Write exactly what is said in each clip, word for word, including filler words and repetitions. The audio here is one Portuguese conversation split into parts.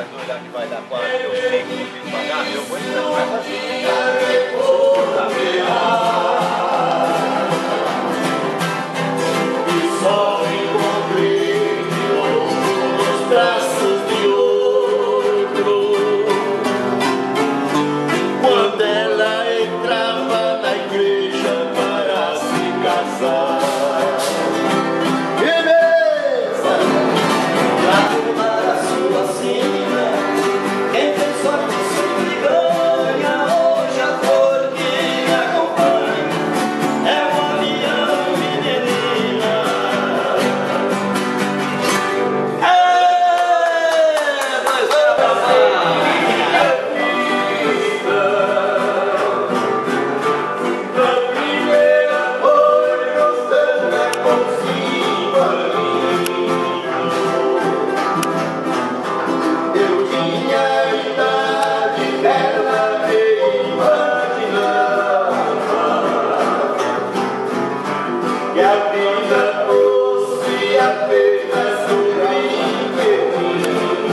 dois aqui vai dar quatro, eu sei que eu fiz pagar, eu vou entrar. E só encontrei de novo nos braços de outro. Quando ela entrava na igreja para se casar. Que a vida fosse apenas um brinquedinho.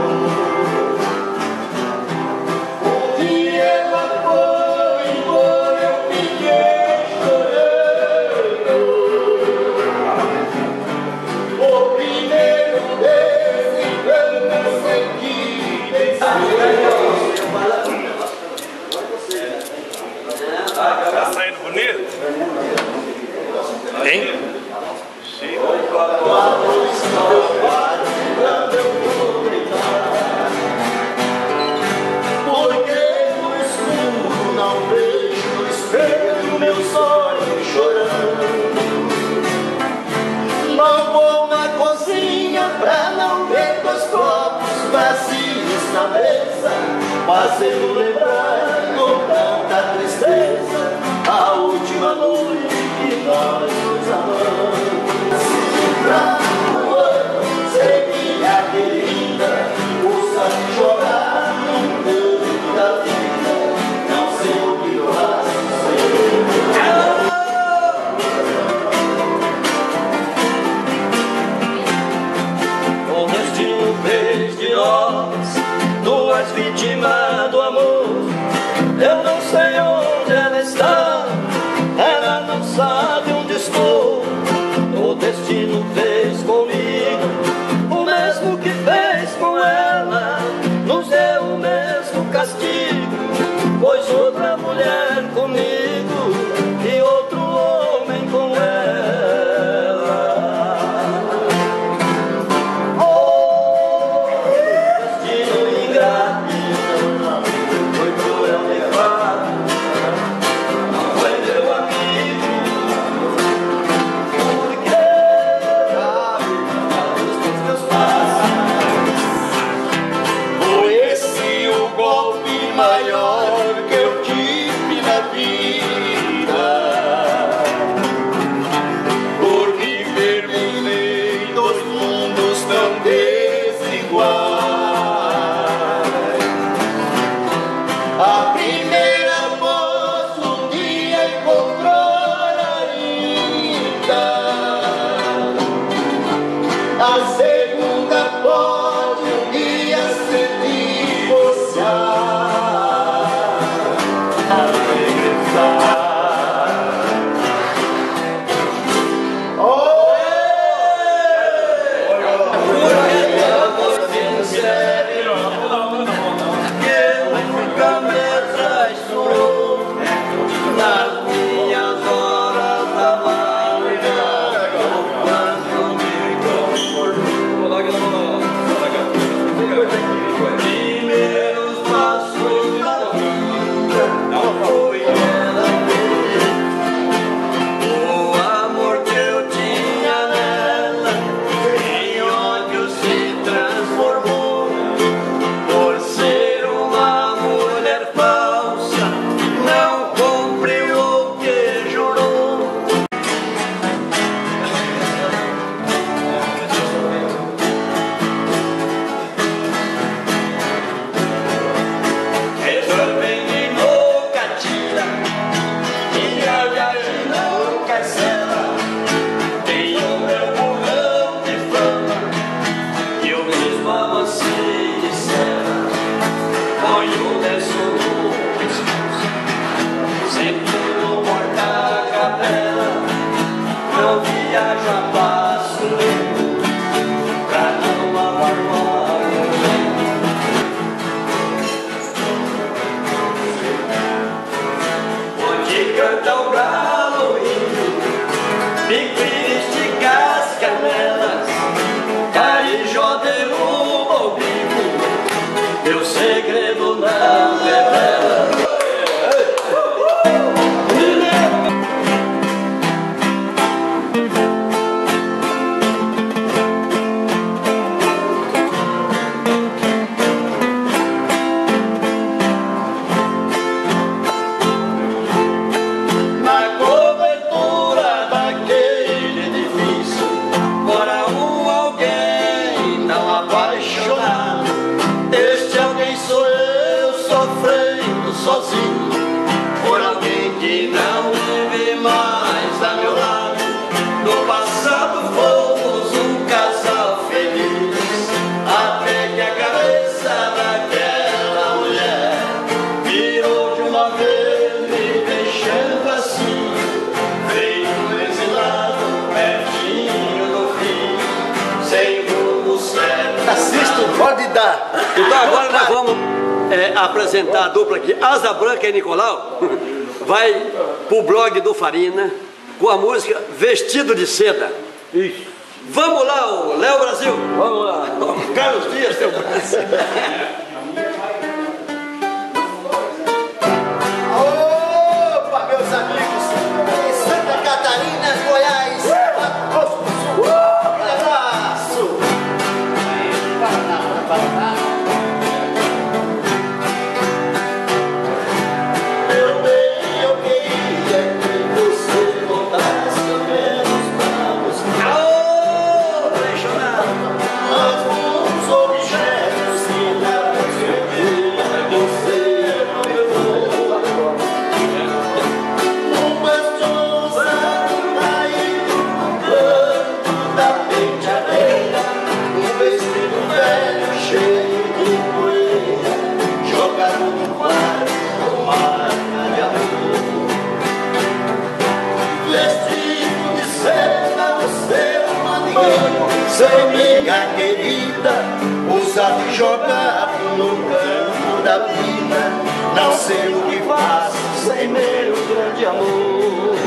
Um dia ela foi embora, eu fiquei chorando. O primeiro desencanto eu senti descer. Tá saindo bonito? Hein? Chico. Porque no escuro não vejo no espelho meus olhos chorando. Não vou na cozinha pra não ver dois copos vazios na mesa, fazendo lembrar com tanta tristeza a última noite que nós nos amamos. Pra um ano, sei que a querida custa chorar num canto da vida, não sei o que eu faço sem. O destino fez de nós duas vítimas do amor. Eu não sei onde ela está, ela não sabe onde estou. O destino fez comigo o mesmo que fez com ela, nos deu o mesmo castigo, pois outra mulher comigo e outro homem com ela. Oh, destino ingrato, foi cruel levado, não foi meu amigo. Foi esse o golpe maior que eu tive na vida, por me mergulhei nos mundos tão desiguais. A primeira voz um dia encontrou na Rita, a segunda pode um dia se divorciar. A regressar. Oh, Porque ela foi sincera, que nunca me traiçoou nas minhas horas amargas, quando me conformou. viajo a passo pra não abandonar o vento. Onde canta o galo índio, bico estica as canelas, carijó derruba o bico, meu segredo não revela. Sozinho, por alguém que não vive mais a meu lado. No passado fomos um casal feliz, até que a cabeça daquela mulher virou de uma vez, me deixando assim, feito um exilado, pertinho do fim, sem rumo certo. Assisto, pode dar. Então agora nós vamos É, apresentar a dupla aqui, Asa Branca e Nicolau, vai pro blog do Farina com a música Vestido de Seda. Isso. Vamos lá, o Léo Brasil. Vamos lá. Carlos Dias, teu braço. Opa, meus amigos, em Santa Catarina, Goiás, Mato Grosso do Sul. Um abraço. Paraná, Paraná. Sem minha querida, ousado jogar no campo da vida. Não sei o que faço sem meu grande amor.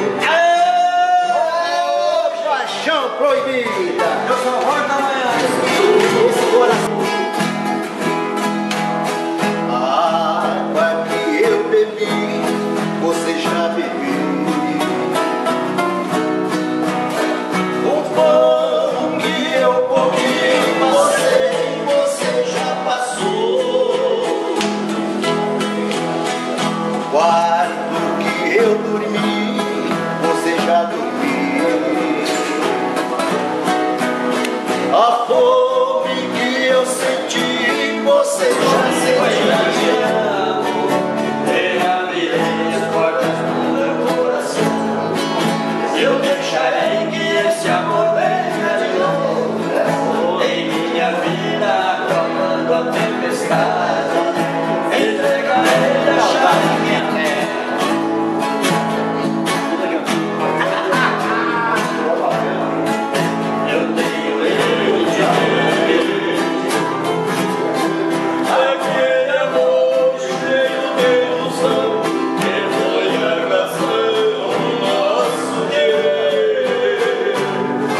Oh, paixão proibida. Eu só volto amanhã. Esse coração. A água que eu bebi, você já bebeu. Quarto que eu dormi, você já dormiu. A fome que eu senti, você já sentiu. Reabrirei as portas do meu coração. Eu deixarei que esse amor venha de novo em minha vida, acalmando a tempestade. Entregarei a chave minha terra. Eu tenho eu de Deus. Aquele amor cheio de ilusão que foi a razão do nosso Deus.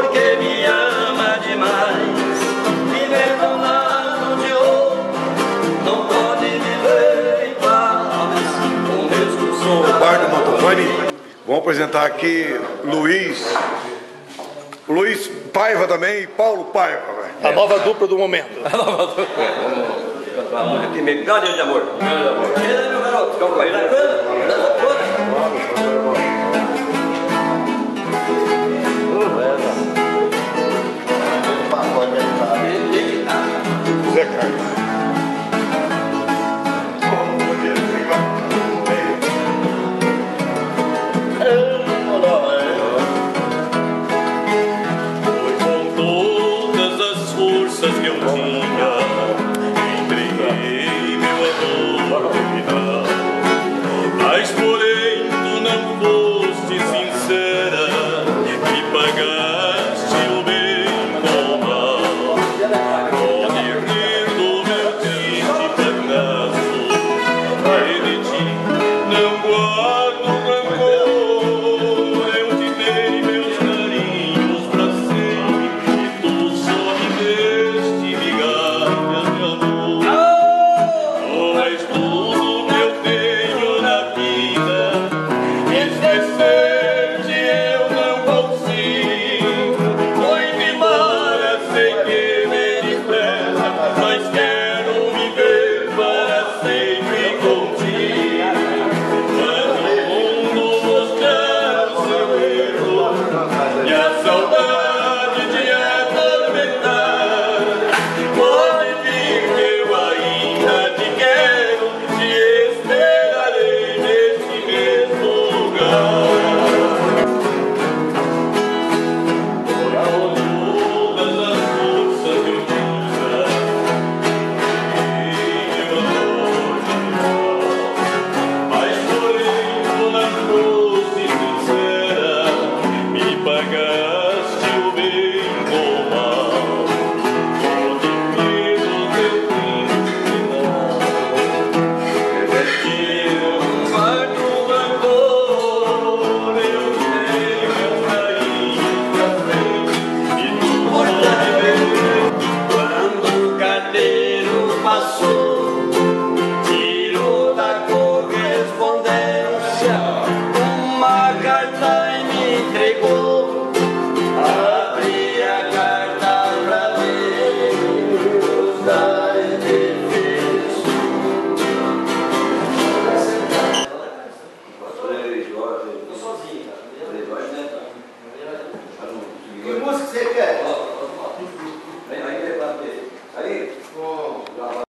porque me ama demais. Viver do lado de outro não pode viver em paz. O mesmo som. Bar do Montofani. Vamos apresentar aqui Luiz. Luiz Paiva também e Paulo Paiva. A nova dupla do momento. A nova dupla. Vamos cantar a música aqui, Megânia de Amor. E aí, meu garoto? Ficam com ele, né? Zé Carlos. Foi com todas as forças que eu tinha